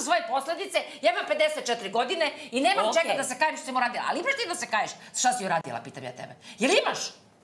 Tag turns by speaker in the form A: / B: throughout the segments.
A: svoje posledice, ja imam 54 godine i nemam čega da se kajem što sam uradila. Ali imaš ti da se kaješ šta si uradila, pitam ja tebe. Jel imaš?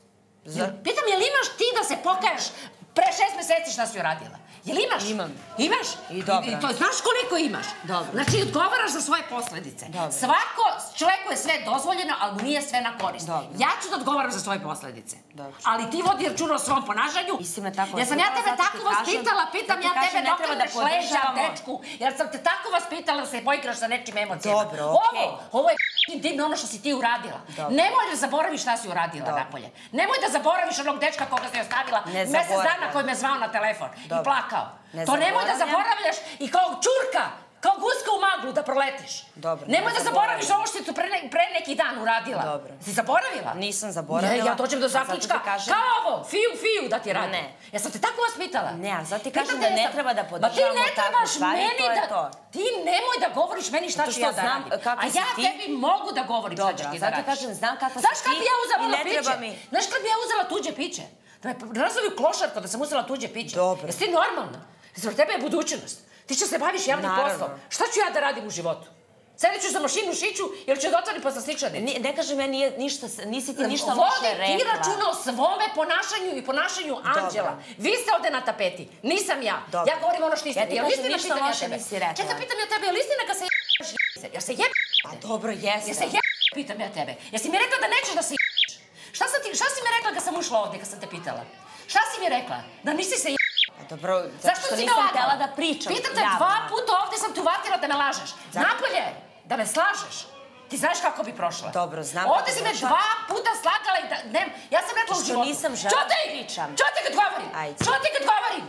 A: Pitam, jel imaš ti da se pokaješ pre 6 meseci šta si uradila? Jel imaš?
B: Imam.
A: Imaš?
B: I dobro.
A: I to znaš koliko imaš?
B: Dobro.
A: Znači, odgovaraš za svoje posledice. Svako čoveku je sve dozvoljeno, ali mu nije sve na korist. Ja ću da odgovaram za svoje posledice. Ali ti vodi računa o svom ponašanju. Ja sam ja tebe tako vaspitala, pitam ja tebe da okreneš leđa dečku, jer sam te tako vaspitala da se poigraš sa nečim emocijama. Ovo je divno ono što si ti uradila. Nemoj da zaboraviš šta si uradila napolje. Nemoj da zaboraviš onog dečka koga si ostavila mesec dana koji me zvao na telefon i plakao. To nemoj da zaboravljaš i kao čurka, kao guska u maglu da proletiš. Nemoj da zaboraviš ovo što si pre neki dan uradila. Si zaboravila?
B: Nisam zaboravila.
A: Ja dođem do zaključka, kao ovo, fiju da ti radi. Ja sam te tako vaspitala.
B: Ne, a zato ti kažem da ne treba da podržavamo takve stvari, to je to.
A: Ti nemoj da govoriš meni šta ću ja da radim. A ja tebi mogu da govorim šta ćeš ti da radiš.
B: Zato ti kažem, znam kako si ti
A: i ne treba mi. Znaš kad bi ja uzela tuđe piće? Da me razvali u klošarko da sam uzela tuđe piće. Jesi ti normalna? Za tebe je budućnost. Ti će se baviš javnim poslom. Šta ću ja da radim u životu? Sedit ću za mašinu šiću ili ću da otvorim posle sličanicu?
B: Ne kažem, ja nisi ti ništa loše rekla.
A: Vodi ti računa o svome ponašanju i ponašanju Anđela. Vi ste ovde na tapeti, nisam ja. Ja govorim ono što niste.
B: Ja ti kažem, ništa loše nisi rekla.
A: Čekaj, pitam ja tebe, je li istina kad se jebeš? Jer se jebeš?
B: A dobro, jeste.
A: Jer se jebeš, pitam ja tebe. Jesi mi rekla da nećeš da se jebeš? Šta si mi rekla kad sam ušla ovde, kad sam te pitala? Šta si mi rekla? Da nisi se jebeš?
B: Dobro, zato što nisam htjela da pričam.
A: Pitam te, 2 puta ovde sam te uvatila da me lažeš. Napolje, da me slažeš. Ti znaš kako bi prošla.
B: Dobro, znam.
A: Ovde si me 2 puta slagala i da... Ja sam rekla u životu.
B: Što nisam žela da pričam.
A: Čuti kad govorim. Čuti kad govorim.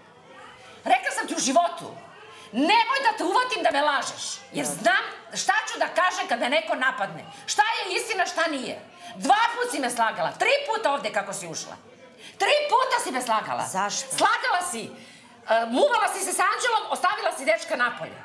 A: Rekla sam ti u životu. Nemoj da te uvatim da me lažeš. Jer znam šta ću da kažem kad me neko napadne. Šta je istina, šta nije. 2 puta si me slagala. 3 puta ovde kako si ušla. 3 puta si me slagala.
B: Zašto?
A: Slagala si. Muvala si se s Anđelom, ostavila si dečka napolje.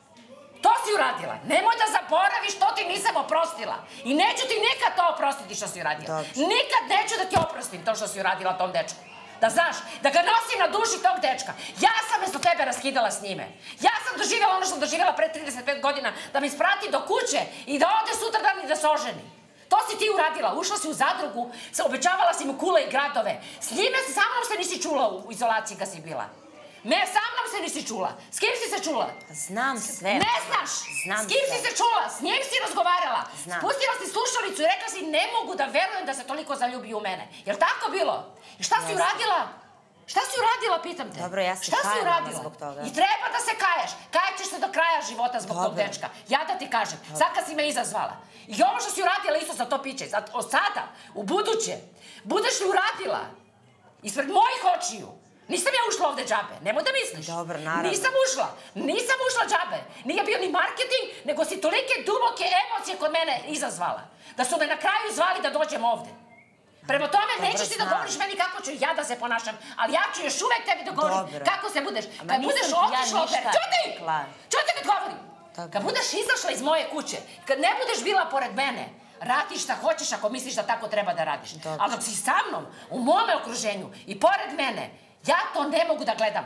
A: To si uradila. Nemoj da zaboraviš, to ti nisam oprostila. I neću ti nikad to oprostiti što si uradila. Nikad neću da ti oprostim to što si uradila tom dečku. Da znaš, da ga nosim na duši tog dečka. Ja sam mesto tebe raskidala s njime. Ja sam doživjela ono što sam doživjela pre 35 godina, da me isprati do kuće i da ode sutradan i da se oženi. To si ti uradila. Ušla si u zadrugu, obećavala si mu kule i gradove. S njime, sa mnom se nisi čula u izolaciji kad si bila. Sa mnom se nisi čula. S kim si se čula?
B: Znam sve.
A: Ne znaš. S kim si se čula? S njim si razgovarala. Spustila si slušalicu i rekla si ne mogu da verujem da se toliko zaljubi u mene. Jel tako bilo? I šta si uradila? Šta si uradila, pitam te?
B: Dobro, ja se kajem zbog toga.
A: I treba da se kaješ. Kajećeš se do kraja života zbog tog dečka. Ja da ti kažem. Sad kad si me izazvala. I ovo što si uradila isto za to piće. Od sada, u buduće, budeš li uradila ispred mojih očiju. Nisam ja ušla ovde džabe, nemoj da misliš.
B: Dobro, naravno.
A: Nisam ušla džabe. Nije bio ni marketing, nego si tolike duboke emocije kod mene izazvala. Da su me na kraju zvali da dođem ovde. Prema tome, nećeš ti da govoriš meni kako ću ja da se ponašam, ali ja ću još uvek tebi da govorim kako se budeš. Kad budeš otišla ovde, čuti kad govorim. Kad budeš izašla iz moje kuće, kad ne budeš bila pored mene, radi šta hoćeš ako misliš da tako treba da radiš. Ali dok si sa mnom, u mome okruženju i pored mene, ja to ne mogu da gledam.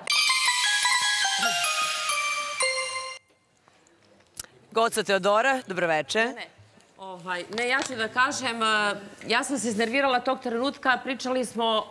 C: Goca Teodora, dobroveče.
D: Ne, ja ću da kažem, ja sam se iznervirala tog trenutka, pričali smo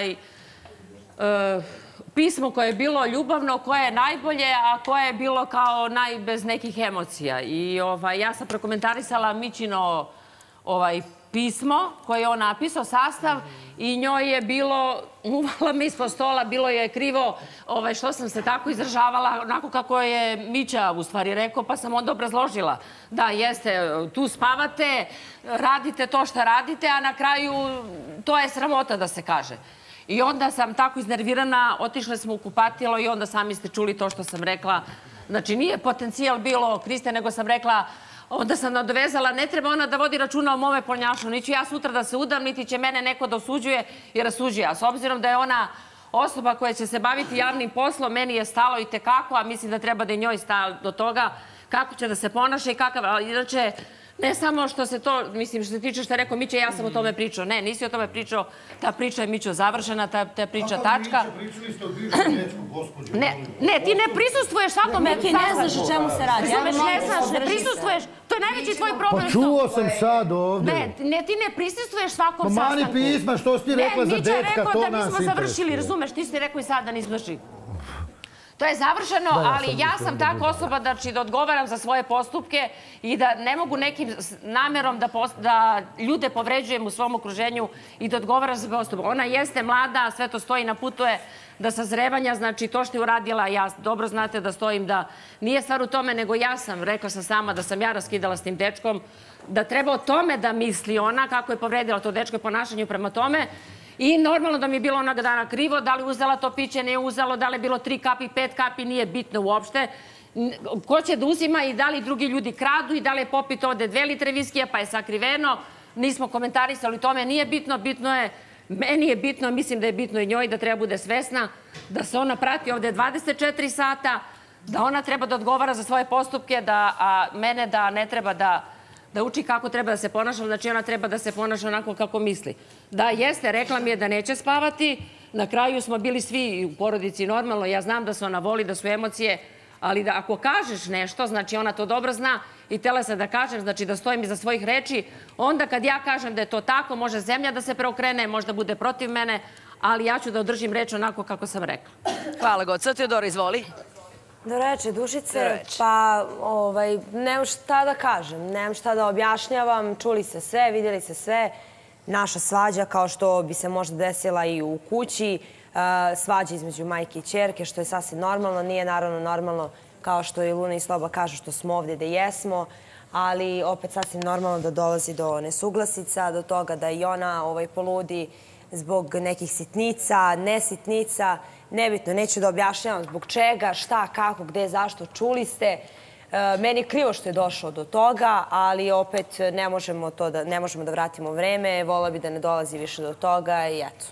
D: pismo koje je bilo ljubavno, koje je najbolje, a koje je bilo kao bez nekih emocija. I ja sam prokomentarisala Mićino pismo koje je on napisao, sastav, i njoj je bilo, uvala me ispod stola, bilo je krivo što sam se tako izražavala, onako kako je Mića u stvari rekao, pa sam onda obrazložila. Da, jeste, tu spavate, radite to što radite, a na kraju to je sramota da se kaže. I onda sam tako iznervirana, otišle smo u kupatilo i onda sami ste čuli to što sam rekla. Znači, nije potencijal bilo Kriste, nego sam rekla, onda sam nadovezala, ne treba ona da vodi računa o mome polnjašu. Niću ja sutra da se udam, niti će mene neko da osuđuje i rasuđuje. A s obzirom da je ona osoba koja će se baviti javnim poslom, meni je stalo i tekako, a mislim da treba da je njoj stalo do toga kako će da se ponaša i kakav. Inače, Ne samo što se to, mislim, što se tiče što je rekao Mića, ja sam o tome pričao. Ne, nisi o tome pričao. Ta priča je, Mićo, završena, ta priča tačka.
E: Pričali ste o bivšem dečku, gospođo.
D: Ne, ti ne prisustvuješ svakom
B: sastanku. Neki ne znaš o čemu se radi.
D: Ne znaš, ne prisustvuješ. To je najveći tvoj problem.
E: Pa čuo sam sad ovde.
D: Ne, ti ne prisustvuješ svakom sastanku.
E: Ma mani pisma, što si ti rekla za dečka, to nas interesuje.
D: Ne, Mića je rekao da nismo završili, razumeš, ti si rekao i sad da nismo završili. To je završeno, ali ja sam takva osoba da odgovaram za svoje postupke i da ne mogu nekim namerom da ljude povređujem u svom okruženju i da odgovaram za postupak. Ona jeste mlada, sve to stoji na putu je da sazrevanja, znači to što je uradila, ja dobro znate da stojim da nije stvar u tome, nego ja sam, rekla sam sama da sam ja raskidala s tim dečkom, da treba o tome da misli ona kako je povredila to dečko i ponašanju prema tome. I normalno da mi je bilo onoga dana krivo, da li uzela to piće, nije uzelo, da li je bilo 3 kapi, 5 kapi, nije bitno uopšte. Ko će da uzima i da li drugi ljudi kradu i da li je popito ovde 2 litre viskija, pa je sakriveno. Nismo komentarisali tome, nije bitno, bitno je, meni je bitno, mislim da je bitno i njoj da treba bude svesna, da se ona prati ovde 24 sata, da ona treba da odgovara za svoje postupke, a mene da ne treba da uči kako treba da se ponaša, znači ona treba da se ponaša onako kako misli. Da, jeste, rekla mi je da neće spavati, na kraju smo bili svi u porodici normalno, ja znam da se ona voli, da su emocije, ali da ako kažeš nešto, znači ona to dobro zna i tela se da kažem, znači da stojim iza svojih reči, onda kad ja kažem da je to tako, može zemlja da se preokrene, možda bude protiv mene, ali ja ću da održim reč onako kako sam rekla.
C: Hvala, Goca. Teodora, izvoli.
B: Doreče, Dušice, pa nemam šta da kažem, nemam šta da objašnjavam, čuli se sve, vidjeli se sve, naša svađa kao što bi se možda desila i u kući, svađa između majke i ćerke, što je sasvim normalno, nije naravno normalno kao što i Luna i Sloba kažu što smo ovdje da jesmo, ali opet sasvim normalno da dolazi do nesuglasica, do toga da i ona poludi zbog nekih sitnica, nesitnica, nebitno, neću da objašnjavam zbog čega, šta, kako, gde, zašto, čuli ste. Meni je krivo što je došlo do toga, ali opet ne možemo da vratimo vreme, vola bi da ne dolazi više do toga i eto.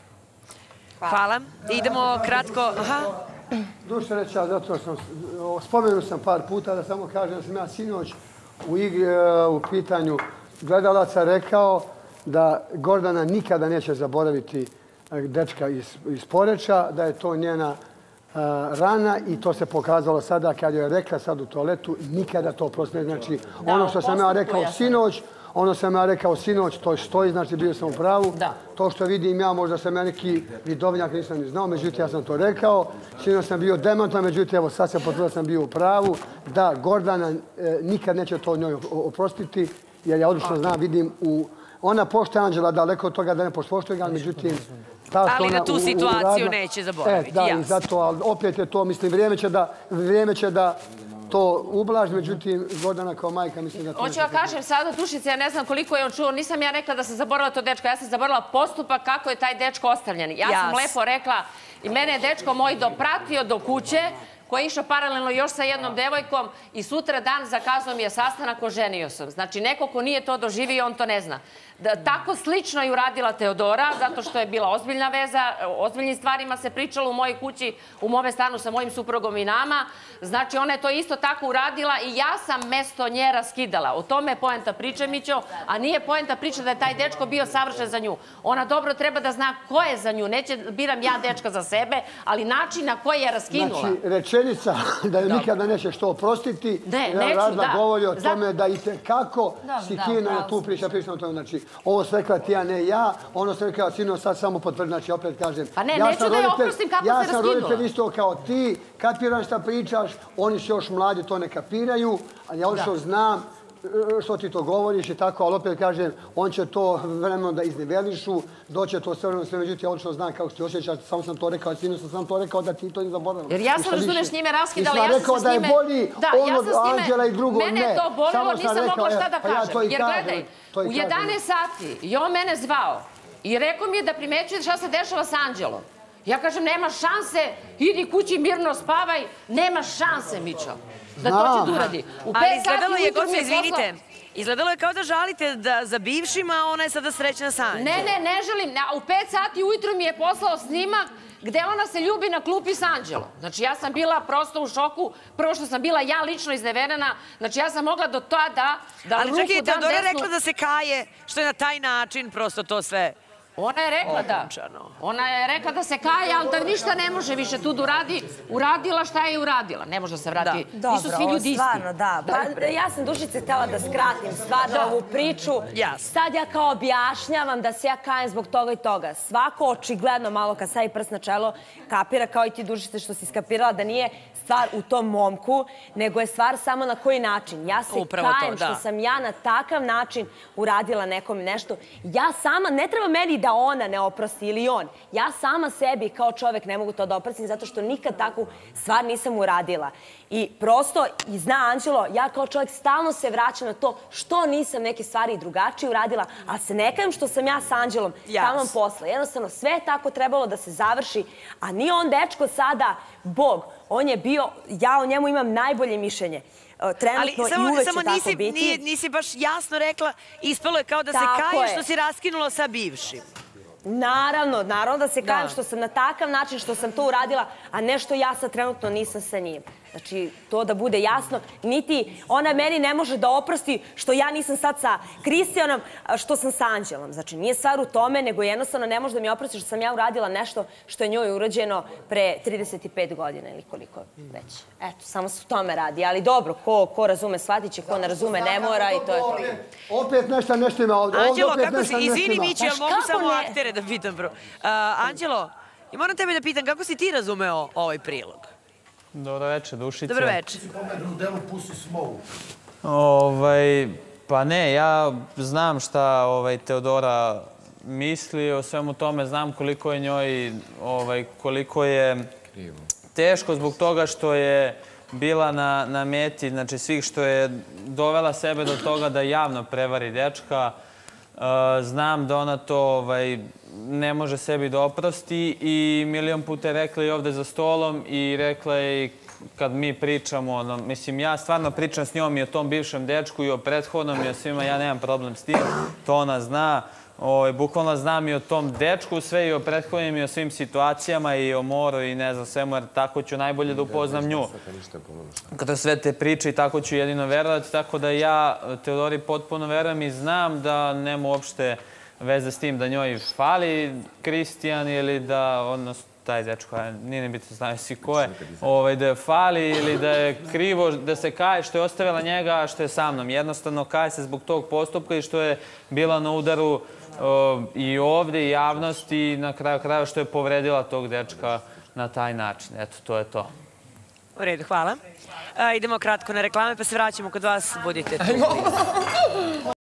C: Hvala. Idemo kratko.
F: Duša reća, zato sam spomenuo sam par puta da samo kažem da sam ja sinoć u pitanju gledalaca rekao da Gordana nikada neće zaboraviti dečka iz Poreča, da je to njena rana i to se pokazalo sada kad je rekla sad u toaletu, nikada to oprosti. Znači, ono što sam ja rekao sinoć, to stoji, znači bio sam u pravu. To što vidim ja, možda sam ja neki vidovnjak, nisam ni znao, međutim ja sam to rekao. Sinoć sam bio demantan, međutim evo sad se potvrdila da sam bio u pravu, da Gordana nikad neće to njoj oprostiti, jer ja odlično znam, vidim ona poštuje Anđela daleko od toga da ne poštuje ga, međutim...
C: Ali da tu situaciju neće zaboraviti.
F: Da, i zato, ali opet je to, mislim, vrijeme će da to ublaži, međutim, Gordana kao majka, mislim da to...
D: Hoću ja kažem sada, Dušice, ja ne znam koliko je on čuo, nisam ja rekla da sam zaboravila to dečko, ja sam zaboravila postupak kako je taj dečko ostavljen. Ja sam lepo rekla i mene je dečko moj dopratio do kuće, koji je išao paralelno još sa jednom devojkom i sutra dan zakazao mi je sastanak, oženio sam. Znači, neko ko nije to doživio, on to ne zna. Tako slično je uradila Teodora, zato što je bila ozbiljna veza, o ozbiljnim stvarima se pričalo u mojoj kući, u mome stanu sa mojim suprugom i nama. Znači, ona je to isto tako uradila i ja sam mesto nje raskidala. O tome je poenta priče, Mićo, a nije poenta priče da je taj dečko bio savršen za nju. Ona dobro treba da zna ko je za nju. Neće biram ja dečka za sebe, ali način na koji je raskinula.
F: Znači, rečenica da je nikada neće što oprostiti, Radla govori o tome da i tekako si kivna na tu priča o tome. Znači, ovo sve rekla ti, a ne ja, ono sve rekla sino, sad samo potvrdi, znači opet kažem.
D: Pa ne, neću da je oprostim kako se raskinula.
F: Ja sam roditelj isto kao ti, kapiram šta pričaš, oni su još mladi, to ne kapiraju, a ja odlično znam što ti to govoriš i tako, ali opet kažem, on će to vremeno da iznivelišu, doće to sve vremeno sve, međutim, ja odlično znam kako ti osjećaš, samo sam to rekao, sino sam to rekao da ti to ne zaboravim.
D: Jer ja sam razumeš s njime raskidala, ja sam
F: rekao da je bolji onog Anđela i drugog, ne.
D: Mene je to bolilo, nisam mogla šta da kažem. Jer gledaj, u 11 sati je on mene zvao i rekao mi je da primećuje šta se dešava s Anđelom. Ja kažem, nema šanse, idi kući, mirno spavaj, nema šanse, Mićo, da to će da uradi.
C: Ali izgledalo je, Goca, izvinite, Izgledalo je kao da žalite za bivšima, a ona je sada srećna sa Anđelom.
D: Ne želim. U 5 sati ujutru mi je poslao snimak gde ona se ljubi na klupi s Anđelom. Znači, ja sam bila prosto u šoku. Prvo što sam bila ja lično izneverena. Znači, ja sam mogla do tada da ruku dam desnu...
C: Ali čak je Teodora rekla da se kaje, što je na taj način prosto to sve...
D: Ona je rekla da. Ona je rekla da se kaje, ali da ništa ne može više tu da uradi. Uradila šta je uradila. Ne može da se vrati. Nisu svi ljudi isti.
B: Stvarno, da. Ja sam, Dušice, htjela da skratim stvarno ovu priču. Sad ja kao objašnjavam da se ja kajem zbog toga i toga. Svako očigledno malo kad stavi prst na čelo kapira, kao i ti, Dušice, što si skapirala da nije stvar u tom momku, nego je stvar samo na koji način. Ja se kajem što sam ja na takav način uradila nekom nešto. Ja sama, ne treba meni da ona ne oprosti ili on. Ja sama sebi kao čovek ne mogu to da oprostim zato što nikad takvu stvar nisam uradila. I prosto, zna Anđelo, ja kao čovek stalno se vraćam na to što nisam neke stvari drugačije uradila, a se ne kajem što sam ja sa Anđelom tamo posla. Jednostavno, sve je tako trebalo da se završi, a nije on dečko sada Bog. On je bio, ja o njemu imam najbolje mišljenje. Trenutno i uvek će tako biti.
C: Ali nisi baš jasno rekla, ispalo je kao da se kaješ što si raskinula sa bivšim.
B: Naravno da se kajem što sam na takav način što sam to uradila, a ne što ja sad trenutno nisam sa njim. Znači, to da bude jasno, niti ona meni ne može da oprosti što ja nisam sad sa Kristijanom, što sam sa Anđelom. Znači, nije stvar u tome, nego jednostavno ne može da mi oprosti što sam ja uradila nešto što je njoj urađeno pre 35 godina ili koliko već. Eto, samo se u tome radi. Ali dobro, ko razume, shvatit će, ko ne razume, ne mora i to je to.
F: Opet nešto ima ovdje.
C: Anđelo, kako si, izvini Mići, ali mogu samo aktere da pitam prvo. Anđelo, moram tebe da pitam, kako si ti razumeo ovaj prilog?
G: Dobro večer, Dušice.
C: Dobro večer.
G: Pa ne, ja znam šta Teodora misli o svemu tome, znam koliko je njoj, koliko je teško zbog toga što je bila na meti, znači svih, što je dovela sebe do toga da javno prevari dečka. Znam da ona to ne može sebi da oprosti i milion puta je rekla i ovde za stolom i rekla je i kad mi pričamo, mislim, ja stvarno pričam s njom i o tom bivšem dečku i o prethodnom i o svima, ja nemam problem s tim, to ona zna. Bukvalno znam i o tom dečku sve i o prethodnim i o svim situacijama i o moru i ne znam svemu, jer tako ću najbolje da upoznam nju. Kada sve te priče i tako ću jedino verovati, tako da ja Teodori potpuno verujem i znam da nema uopšte veze s tim da njoj fali Kristijan ili da, odnosno taj dečko, nije ne bitno, znaju svi ko je, da je fali ili da je krivo, da se kaje što je ostavila njega, a što je sa mnom. Jednostavno kaje se zbog tog postupka i što je bila na udaru i ovde i javnosti i na kraju krajeva što je povredila tog dečka na taj način. Eto, to je to.
C: U redu, hvala. Idemo kratko na reklame pa se vraćamo kod vas. Budite tu.